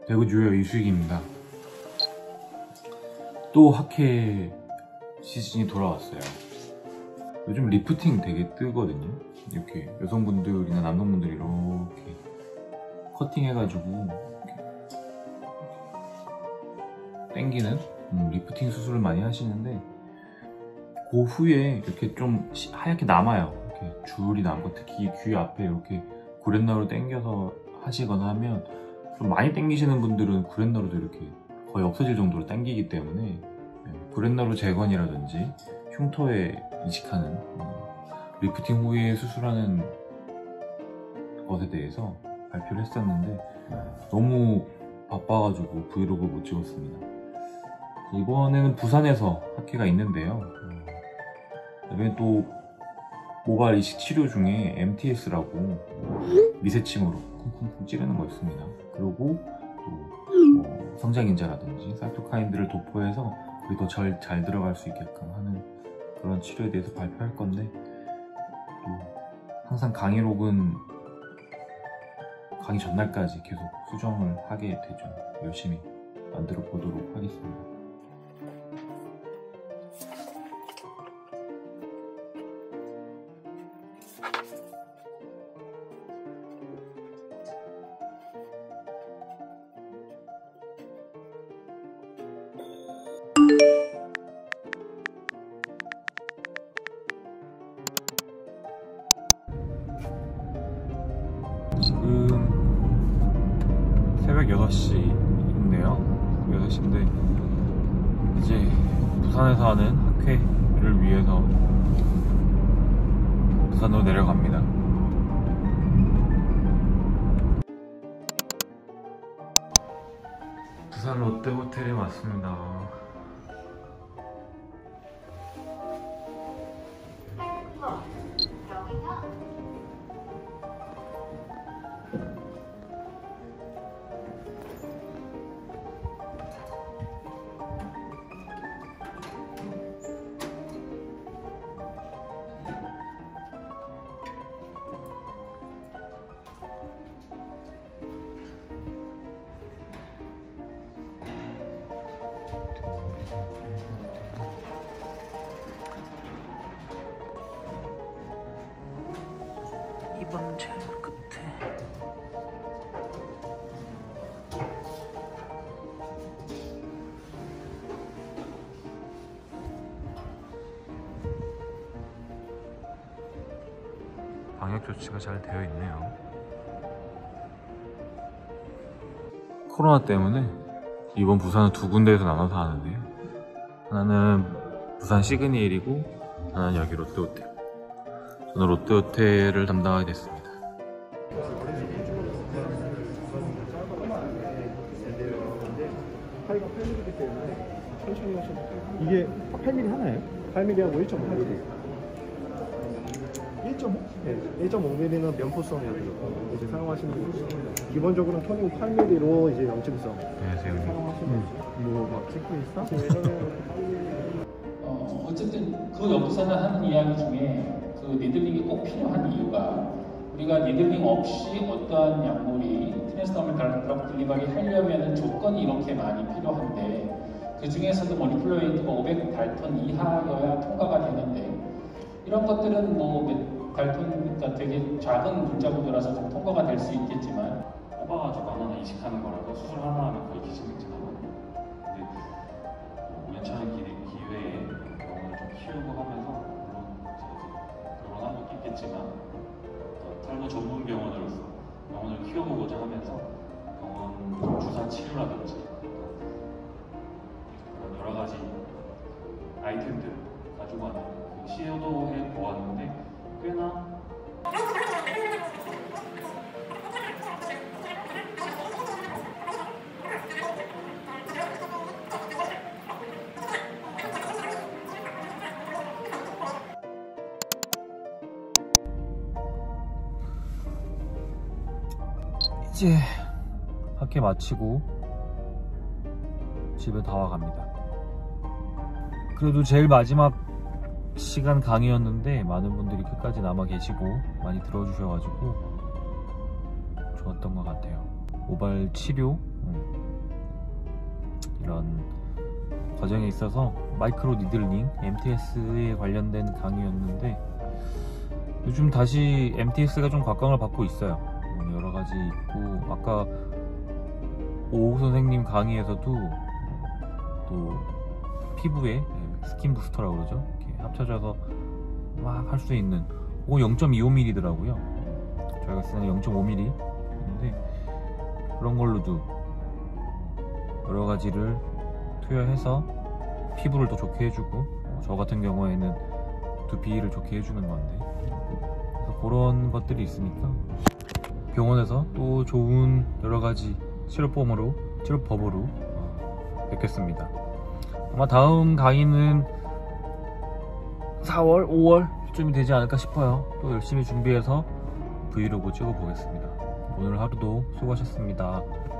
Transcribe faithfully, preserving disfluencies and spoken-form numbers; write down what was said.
대구 주요 이수익입니다. 또 학회 시즌이 돌아왔어요. 요즘 리프팅 되게 뜨거든요. 이렇게 여성분들이나 남성분들이 이렇게 커팅 해가지고 당기는 음, 리프팅 수술을 많이 하시는데, 그 후에 이렇게 좀 하얗게 남아요. 이렇게 줄이 남고, 특히 귀 앞에 이렇게 구렛나루 당겨서 하시거나 하면, 좀 많이 당기시는 분들은 구렛나루도 이렇게 거의 없어질 정도로 당기기 때문에 구렛나루 재건이라든지 흉터에 이식하는 음, 리프팅 후에 수술하는 것에 대해서 발표를 했었는데 너무 바빠가지고 브이로그 못 찍었습니다. 이번에는 부산에서 학회가 있는데요. 그다음에 또 모발 이식 치료 중에 엠티에스라고 미세침으로 쿵쿵쿵 찌르는 거 있습니다. 그리고 또 뭐 성장인자라든지 사이토카인들을 도포해서 그게 더 잘 잘 들어갈 수 있게끔 하는 그런 치료에 대해서 발표할 건데, 또 항상 강의록은 강의 전날까지 계속 수정을 하게 되죠. 열심히 만들어 보도록 하겠습니다. 지금 새벽 여섯 시인데요. 여섯 시인데 이제 부산에서 하는 학회를 위해서 부산으로 내려갑니다. 부산 롯데호텔에 왔습니다. 이번 제일 끝에 방역 조치가 잘 되어 있네요. 코로나 때문에 이번 부산은 두 군데에서 나눠서 하는데요. 하나는 부산 시그니엘이고 하나는 여기 롯데호텔. 저는 롯데호텔을 담당하게 됐습니다. 파이가 팔 밀리미터이기 때문에 천천히 하셔도 돼요. 이게 팔 밀리미터 하나예요? 팔 밀리미터하고 일 점 오 밀리미터. 일 점 오? 네, 일 점 오 밀리미터는 면포성이어서 이제 사용하시는 거고, 기본적으로는 토닝 팔 밀리미터로 이제 염증성 안녕하세요. 사용하시는 거죠. 뭐막 찍고 있어? 어, 어쨌든 그 여기서는 하는 이야기 중에 그 니들링이 꼭 필요한 이유가, 우리가 니들링 없이 어떠한 약물이 트랜스더멀 드러그 딜리버리 하려면 조건이 이렇게 많이 필요한데, 그 중에서도 뭐 리플로이드가 오백 달톤 이하여야 통과가 되는데, 이런 것들은 뭐 달톤이니까 되게 작은 분자구조라서 좀 통과가 될 수 있겠지만, 뽑아가지고 하나하나 이식하는 거라도 수술 하나 하면 거의 기승맥진하거든요. 근데 뭐 우연찮은 기회에 병원을 좀 키우고 하면서, 물론 제가 결혼한 것도 있겠지만 탈모 전문 병원으로서 병원을 키워보고자 하면서 병원 주사 치료라든지 그런 여러 가지 아이템들 가지고 하는 그 시도해 보았는데 꽤나 이제 학회 마치고 집에 다 와갑니다. 그래도 제일 마지막 시간 강의였는데 많은 분들이 끝까지 남아 계시고 많이 들어주셔가지고 좋았던 것 같아요. 모발 치료, 음, 이런 과정에 있어서 마이크로 니들링, 엠티에스에 관련된 강의였는데 요즘 다시 엠티에스가 좀 각광을 받고 있어요. 음, 여러 가지 있고 아까 오 선생님 강의에서도 또 피부에 스킨 부스터라고 그러죠. 이렇게 합쳐져서 막 할 수 있는 그거 영 점 이오 밀리미터더라고요. 저희가 쓰는 영 점 오 밀리미터인데 그런 걸로도 여러 가지를 투여해서 피부를 더 좋게 해주고 저 같은 경우에는 두피를 좋게 해주는 건데 그래서 그런 것들이 있으니까 병원에서 또 좋은 여러 가지 치료법으로 치료법으로 뵙겠습니다. 아마 다음 강의는 사월, 오월쯤이 되지 않을까 싶어요. 또 열심히 준비해서 브이로그 찍어 보겠습니다. 오늘 하루도 수고하셨습니다.